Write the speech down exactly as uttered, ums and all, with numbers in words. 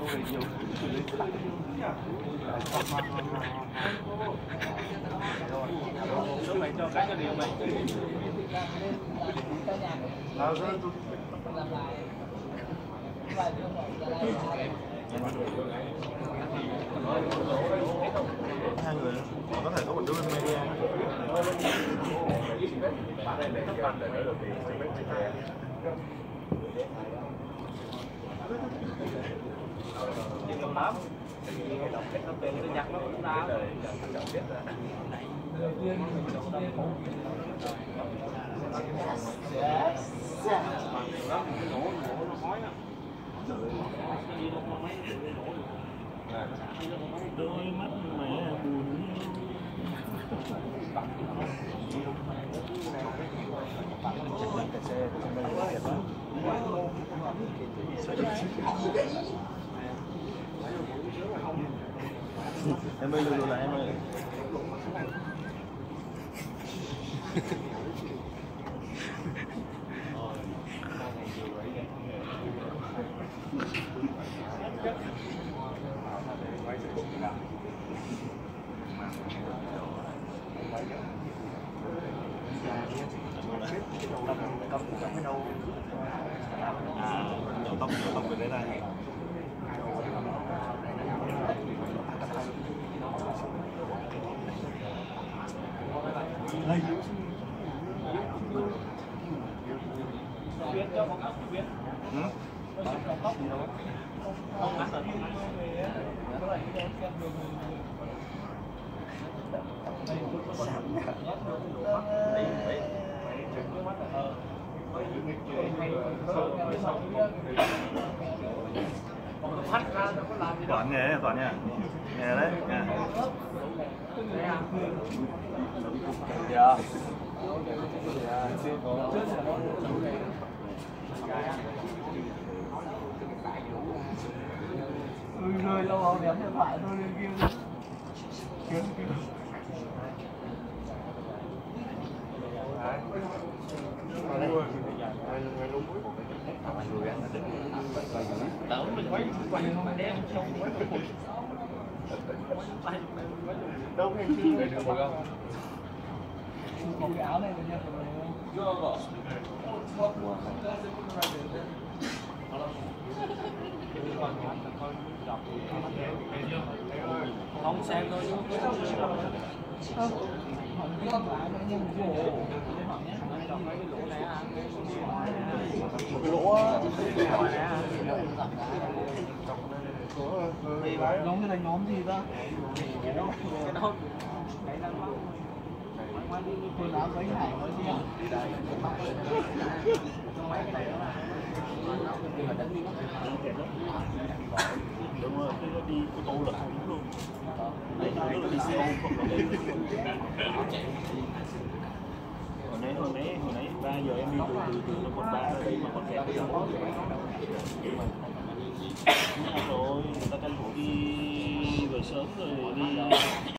Số mày cho cái cho điều mày. Hai người có thể có một đứa media. Không lắm. Cái thông tin nó nhặt nó cũng đá rồi. Đôi mắt mẹ buồn. Em ơi lùi lại em ơi. À, nhổ tóc, nhổ tóc về đây này. Đây. Biết cho con ốc biết. Ừ? Tóc gì đâu. Không ăn được. Toán nghề, toán nha. Nghề đấy, nha. Dạ. Ui rơi lâu lâu ném điện thoại tôi lên kia. Kiếm kiếm. Tớ mình quay quay không đeo xong quay không. Đâu em chưa được không? Còn cái áo này là chưa có. Không xem thôi chứ không. Một cái lỗ á. Nhóm cái này nhóm gì ta? Cái đó. Quần áo mấy ngày mới đi. Mấy cái này đó là đúng rồi, nó đi ô tô là không luôn. Đấy, nó là đi xe ôm không là hồi nãy hồi nãy hồi nãy ba giờ em đi từ từ từ nó còn ba đi mà còn kẹt rồi. Rồi người ta tranh thủ đi về sớm rồi đi.